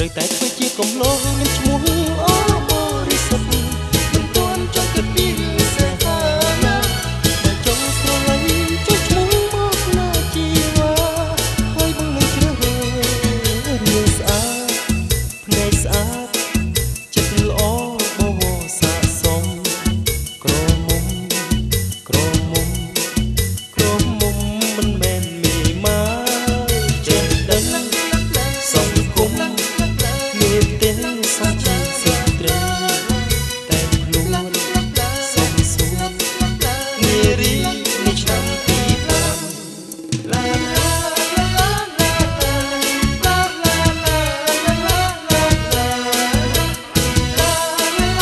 តែធ្វើជាកំឡុងមានឈ្មោះអូបរិសុទ្ធមិនទាន់ចង់គិតពីសេហាណាមិនចង់ស្រឡាញ់ចុះឈ្មោះមកណាជីវ៉ាហើយបងនឹងជ្រើសរើសរៀងស្អាតភ្នែកស្អាតចិត្តល្អបវរស័ក្តិសមក្រមុំក្រមុំក្រមុំមិនមែនមីម៉ាចេះដឹងសង្គមមានទេសំជាស្ត្រីតែខ្លួនសុំសួរនារីនេះឆ្នាំ2000ឡាឡា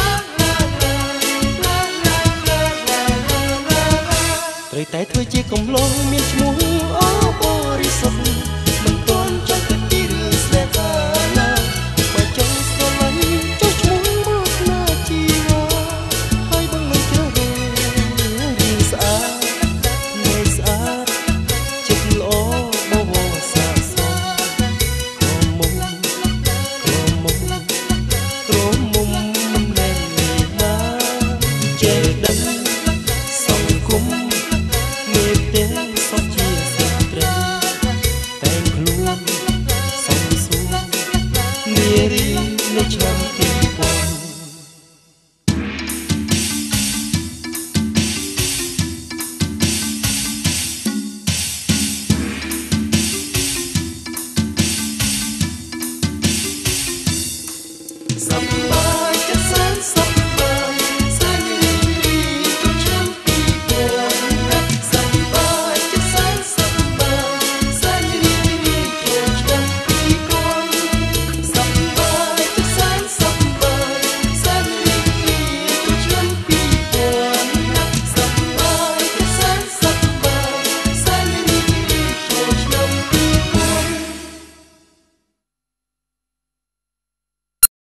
ត្រូវតែធ្វើជាកំ